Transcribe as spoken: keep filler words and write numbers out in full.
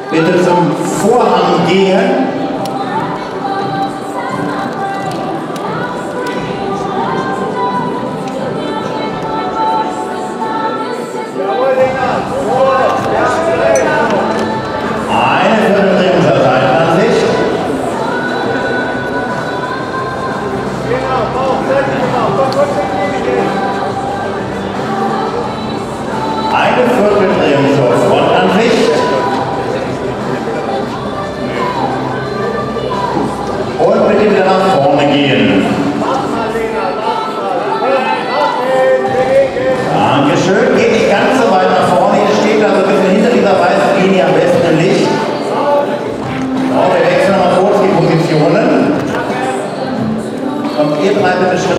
Bitte zum Vorhang gehen. Eine Vierteldrehung zur Seitenansicht. Eine Vierteldrehung zur Frontansicht. Und bitte wieder nach vorne gehen. Dankeschön. Geht nicht ganz so weit nach vorne. Ihr steht also ein bisschen hinter dieser weißen Linie, am besten im Licht. So, wir wechseln nochmal kurz die Positionen. Kommt ihr drei bitte Schritt.